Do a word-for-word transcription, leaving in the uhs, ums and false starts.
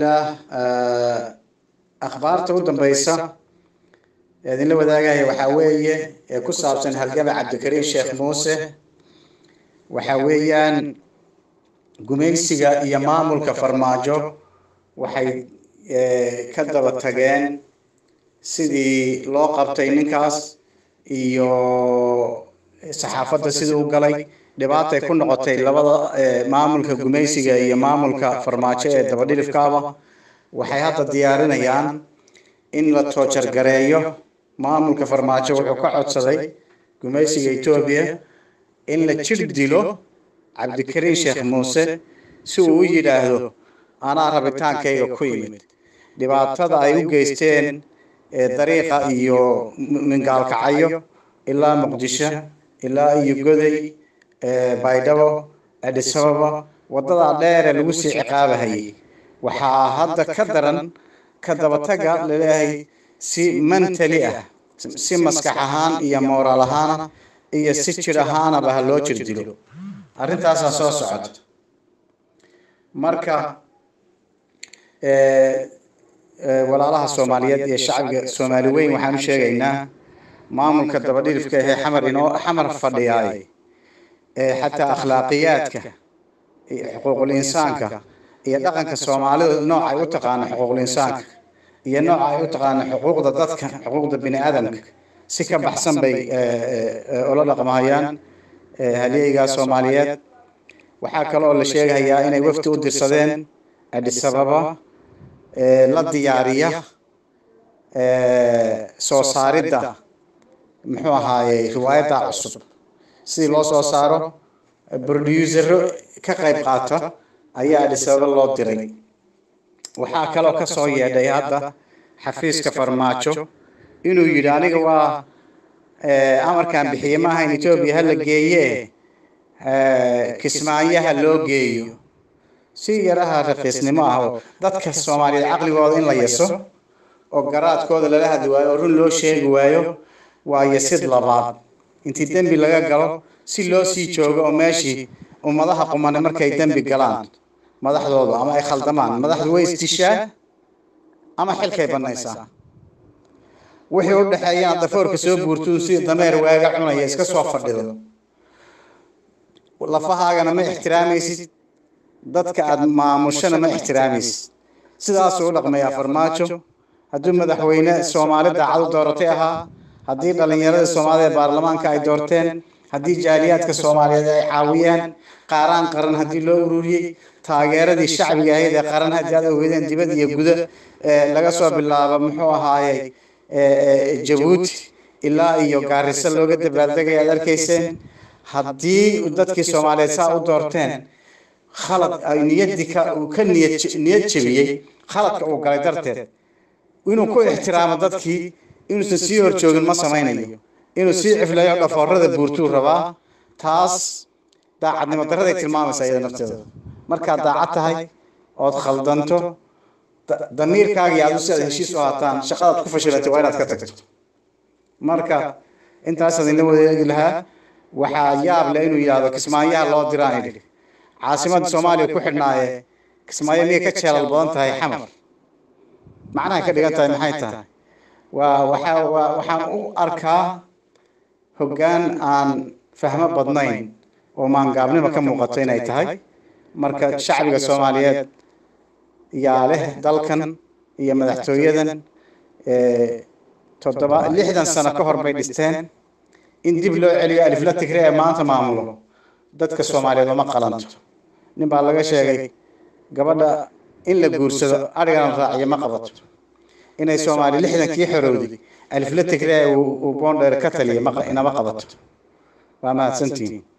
الله أخبار تودن بيسا إذن لو ذاقها وحاوية كسابسن هالقبع عبد الكريم شيخ موسى وحاويا قميسيقا يمامل كفرماجو وحي كدب التقين سيدي لو قبطي ننكاس iyo saxaafadda sidoo galay dhibaatay ku noqotay labada maamulka gumeysiga iyo maamulka farmaajo ee dabadhilifkaaba waxay hadda diyaarinayaan in la toojar gareeyo maamulka farmaajo wuxuu ka codsaday gumeysiga Itoobiya in la jir dilo Cabdikariin Sheekh Muuse si uu yiraahdo ana rabitaankayga ku yimid dhibaatada ay u geysteen dariiqa iyo mingaalkacayo ilaa Muqdisho ilaa iyo Goday Baydhabo Addis Ababa wadada dheer ee lagu sii ciqaabahay waxa hadda ka daran ka daba taga leeyahay si mentally ah si maskax ahaan iyo moral ahaan iyo si jir ahaan ba loo jir dilo arrintaas soo socota marka ee walaalaha Soomaaliyeed iyo shacabka Soomaali weyn waxaan sheegaynaa maamulka dabadhilifka ee xamar inoo xamar fadhiyay ee xataa akhlaaqiyadka iyo xuquuqul insaanka iyo dhaqanka Soomaalida nooc ay u taqaan xuquuqul insaanka iyo nooc ay u taqaan xuquuqda dadka xuquuqda bini aadamka si ka baxsan bay oo la dhaqmayaan haliyayga Soomaaliyeed waxa kale oo la sheegayaa inay wafti u dirsadeen Addis Ababa la diyaariya soo saaridda muxuu ahaayay riwaayada cusub si loo soo saaro producer ka qayb qaata ayaa Addis Ababa loo diray waxa kale oo ka soo yeedhay hadda xafiiska farmaajo inuu yiri aniga waa amarkan bixiyay ma ahayn Itoobiya hal geeyay kismaayaha loo geeyo si yaraha raqiisnimo ah dadka Soomaaliyeed aqligooda in la yeeso oo garaadkooda la hadli waayo run loo sheegi waayo waa yasid labaad intii dambi laga galo si loo sii joogo oo meeshii ummadaha quman markay dambi galaan madaxdooda ama ay khaldamaan madaxdu way istishaa ama xilkay banaysaa wixii u dhaxeeyay dafoorka soo buurtuun si dameer waaga cunaya iska soo fadhido lafahaagana ma ixtiraamaysid dadka aad maamushana ma ixtiraamaysid sidaas uu dhaqmaya farmaajo haddii madaxweyne Soomaalida cad dooratay ahaa haddii dhalinyarada Soomaaliyeed baarlamaanka ay doorteen haddii jaaliyadka Soomaaliyeed ay caawiyaan qaaraan qaran haddii loo ururiyay taageeradii shacbiga ahayd ee qaran haddii aad ogeydeen dibadda iyo gudaha laga soo bilaabo muxuu ahaayay Jabuuti ilaa iyo Gaarisa looga dabaaldegay aad arkayseen haddii dadkii Soomaaliyeed saa u doorteen khalad ay niyadika uu ka niyad niyad jabiyay khaladka uu galay darteed inuu ku ixtiraamo dadkii inuu si hor joogin ma samaynayo inuu si ciflayo dhafoorada buurtuu rabaa taas daacadnimo darrada tilmaamaysa iyada nafteeda marka daacad tahay oo khaldanto damiirkaaga aad u soo heshiis u haataan shaqada ku fashilatay waa inaad ka tagto marka intaas adina wadaagi lahaa waxa yaab leh inuu yiraahdo kismaayaha loo diraan caasimada Soomaaliya ku xidhnaaye kismaayo miyay ka jeelal badan tahay xamar macnaha ka dhigan tahay maxay tahay waa waxa waxaan u arkaa hoggaan aan fahmo badnayn oo maangaabnimo ka muuqato inay tahay marka shacbiga Soomaaliyeed yaa leh dalkan iyo madaxtooyadan ee toddoba lixdan sano ka hor bay dhisteen in dib loo celiyo alif la tigray maanta maamulo dadka Soomaaliyeed ma qalanto nin baa laga sheegay gabadha in la guursado arigan raaciyo ma qabato inay Soomaali lixdan kii xorowday alif la tigray uu boondheer ka taliya ma ina ma qabato waa ma santiin